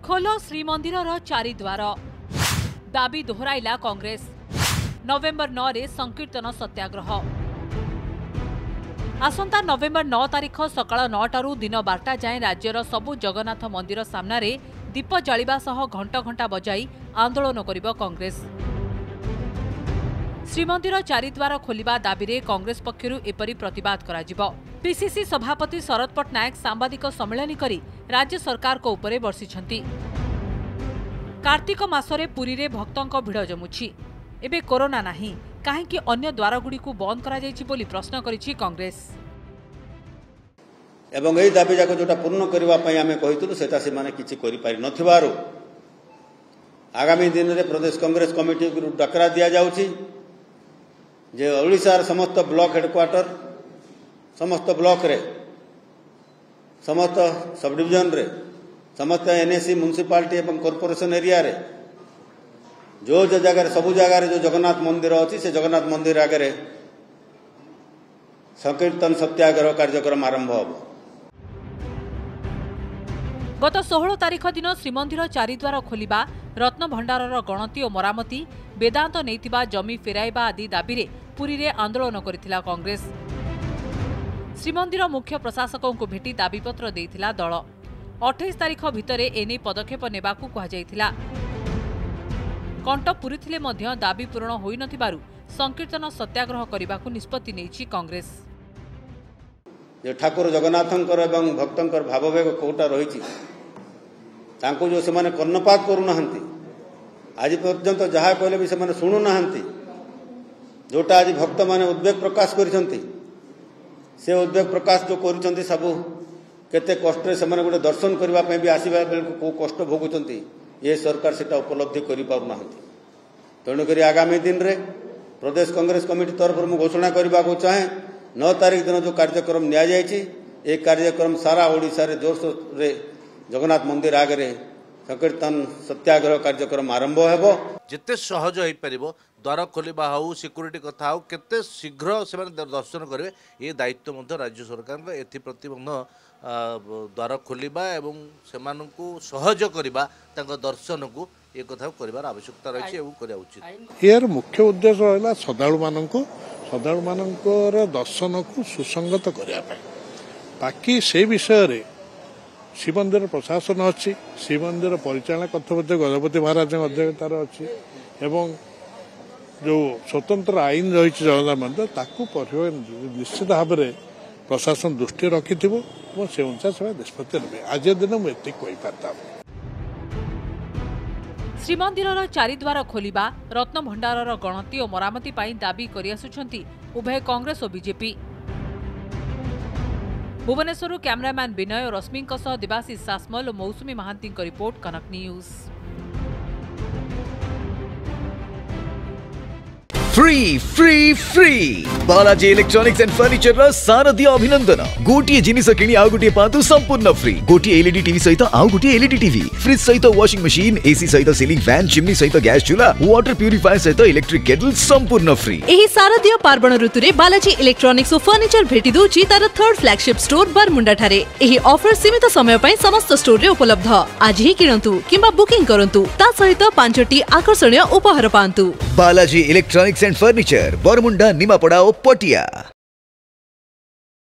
खोल श्रीमंदिर चारिद्वार दाबी दोहराइला कांग्रेस। नवेम्बर 9 रे संकीर्तन सत्याग्रह। आसंता नवेम्बर 9 तारिख सकाळ 9 दिन 12 जाए राज्यर सबु जगन्नाथ मंदिर सामने दीप जलिबा सह घंटा घंटा बजाई आंदोलन करिब कांग्रेस। श्रीमंदिर चारिद्वार खोलिबा दाबी रे कांग्रेस पक्षरु एपरि प्रतिवाद कराजिबो। पीसीसी सभापति शरद पट्टनायक सांबादिक सम्मेलन करी राज्य सरकार को उपरे बर्षिछंती। कार्तिक मासरे पुरी रे भक्तों भिड़ जमुछि। एबे कोरोना नाही काहेकि अन्य द्वारगुड़ी को बंद करा जायछि बोली प्रश्न करिछि कांग्रेस। एवं एही दाबी जाको जोटा पूर्ण करबा पई आमे कहितलु सेटा से माने किछि करि पारि नथिबारो आगामी दिन रे प्रदेश कांग्रेस कमिटी को डकरा दिया जाउछि जे ओडिशार समस्त ब्लॉक हेडक्वार्टर समस्त ब्लॉक रे समस्त सब डिविजन रे समस्त एनएसी म्युनिसिपालिटी एवं कॉर्पोरेशन एरिया रे जो जगह सबु जगह जो जगन्नाथ मंदिर अच्छी से जगन्नाथ मंदिर आगे संकीर्तन सत्याग्रह कार्यक्रम आरंभ हो। गत 16 तारिख दिन श्रीमंदिर चारिद्वार खोलिबा रत्न भंडारर गणति और मरामती वेदांत नैतिबा जमी फेराइबा आदि दाबी रे पुरी रे आंदोलन करिथिला कांग्रेस। श्रीमंदिर मुख्य प्रशासकों को भेटी दाबीपत्र देइथिला दल। 28 तारिख भितरे एने पदक्षेप नेबाकू कहा जाइथिला। कंठ पुरीथिले मध्य दाबी पूरण होई नथिबारु संकीर्तन सत्याग्रह करबाकू निष्पत्ति नेछि कांग्रेस। जे ठाकुर जगन्नाथंकर एवं भक्तंकर भाववेग कोटा रहिछि तांको जो सेमाने कर्णपात करू नाहंती आज पर्यंत जहा कहले भी सेमाने सुनु नाहंती जोटा आज भक्त माने उद्वेग प्रकाश करिसंती से उद्वेग प्रकाश जो करिसंती सबु केते कष्ट रे सेमाने गोटे दर्शन करबा पई भी आसीबा बेल को कष्ट भोगुचंती ये सरकार सेटा उपलब्धि करि पारु नाहंती। तेणु करी आगामी दिन रे प्रदेश कांग्रेस कमिटी तरफ मु घोषणा करबा को चाहे 9 तारिख दिन जो कार्यक्रम निया जायछि ए कार्यक्रम सारा ओडिसा रे जोरसोर रे जगन्नाथ मंदिर आगे संकीर्तन सत्याग्रह कार्यक्रम आरंभ हेबो। जिते सहज हो पारिबो द्वार खोलिबा हो सिक्यूरिटी कथा हो केते शीघ्र से दर्शन करेंगे ये दायित्व मध्य राज्य सरकार एप्रति द्वार खोलिबा एवं सेमानकु सहज करिबा तांको दर्शन को ये कथा करिवार आवश्यकता रही करिया उचित। यार मुख्य उद्देश्य है श्रद्धालु मानकर दर्शन को सुसंगत करने बाकी से विषय रे श्रीमंदिर प्रशासन अच्छी श्रीमंदिर परिचालना कर्तव्य गजपति महाराज अध्यक्षतार अच्छी एवं जो स्वतंत्र आईन रही जगन्नाथ मंदिर ताकू निश्चित भाव में प्रशासन दृष्टि रखि से अनुसार से निष्पत्ति ने आज दिन मुझे कही पारता। श्रीमंदिर चारिद्वार खोलिबा रत्न भंडारर गणति और मरामती पाई दाबी करियासुछंती उभय कांग्रेस और बीजेपी। भुवनेश्वर कैमरामैन विनय और रश्मि देवाशीष सासमल और Mausumi Mahanty report Kanak news. Free free free Balaji electronics and furniture शारदीय अभिनंदन गोटे जिनिस किणी आउ गोटे पातु संपूर्ण फ्री गोटे एलईडी टीवी सहित आउ गोटे एलईडी टीवी फ्रिज सहित वॉशिंग मशीन एसी सहित सीलिंग फैन चिमनी सहित गैस चूल्हा वाटर प्यूरिफायर सहित इलेक्ट्रिक केटल संपूर्ण फ्री। एही शारदीय पार्वण ऋतुरे बालाजी इलेक्ट्रॉनिक्स और फर्निचर भेटी दोची तार थर्ड फ्लैगशिप स्टोर बरमुंडा ठारे। एही ऑफर सीमित समय पई समस्त स्टोर रे उपलब्ध। आज ही किणंतु किंबा बुकिंग करंतु ता सहित 5टी आकर्षणीय उपहार पांतु। Balaji electronics and furniture Baramunda Nimapada और पटिया।